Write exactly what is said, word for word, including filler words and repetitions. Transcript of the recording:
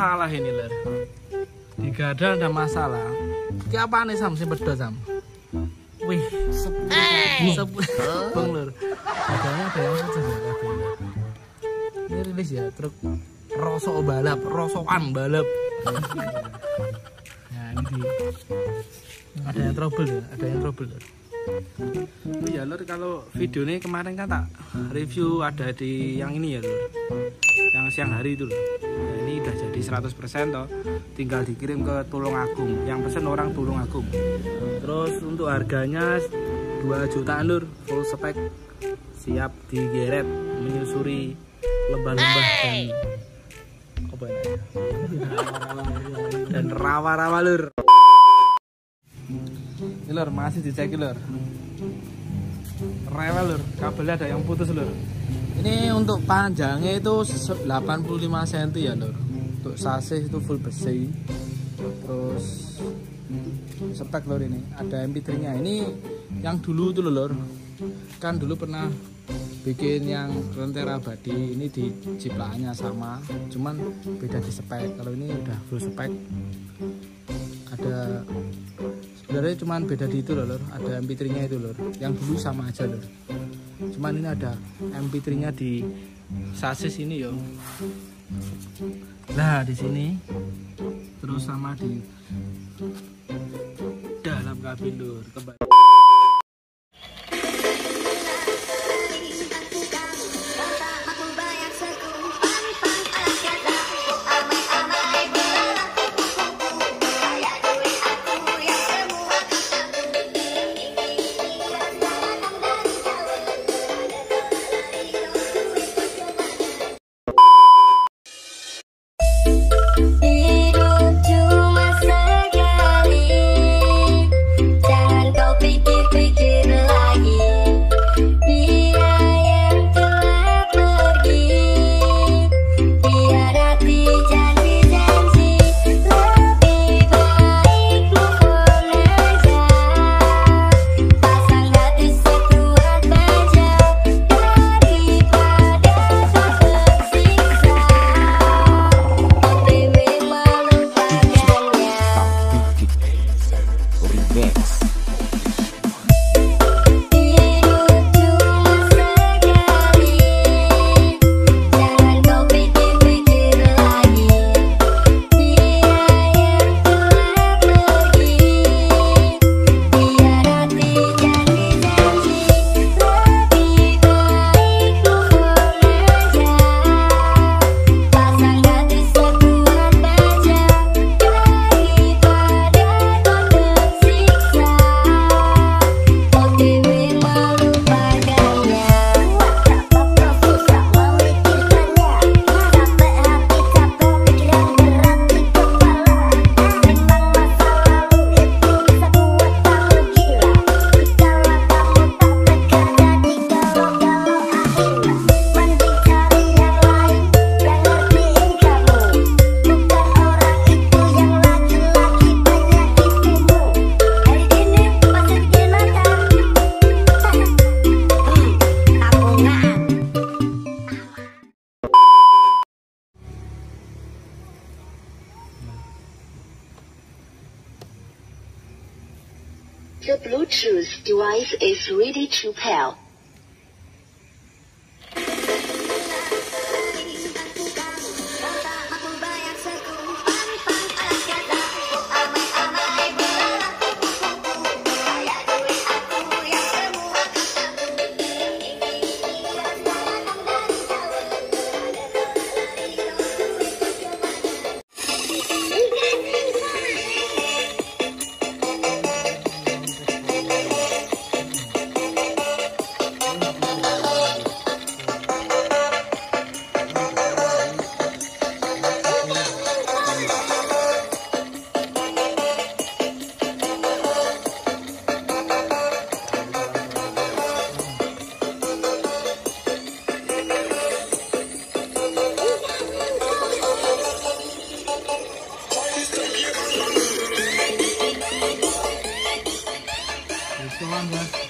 masalah ini lur. Digadang ada masalah. Ki apa nih Sam sing pedo Sam? Wih, sepuluh sepuluh bang lur. Adanya ada yang pecah ya kabel. Ini rilis ya truk rosok balap, rosokan balap. Nah ini di, ada yang trouble ya, ada yang trouble lur. Oh ya lur, kalau video ini kemarin kan tak review ada di yang ini ya lur, yang siang hari itu lur. Nah, ini udah jadi seratus persen toh, tinggal dikirim ke Tulungagung. Yang pesen orang Tulungagung. Terus untuk harganya dua jutaan lur, full spek, siap digeret, menyusuri lembah-lembah dan apa ya? Dan rawa-rawa lur. Ini lur, masih dicek lur. Rewel lur, kabelnya ada yang putus lur. Ini untuk panjangnya itu delapan puluh lima sentimeter ya lur. Untuk sasis itu full besi. Terus spek lur, ini ada M P tiga nya. Ini yang dulu itu lur. Kan dulu pernah bikin yang Lentera Abadi, ini di ciplakannya sama, cuman beda di spek. Kalau ini udah full spek. Ada sebenarnya cuman beda di itu loh lur, ada M P tiga nya itu lur. Yang dulu sama aja lur, cuman ini ada M P tiga nya di sasis ini yo. Nah di sini terus sama di dalam kabin lur. Kembali The Bluetooth device is ready to pair. Come on, man.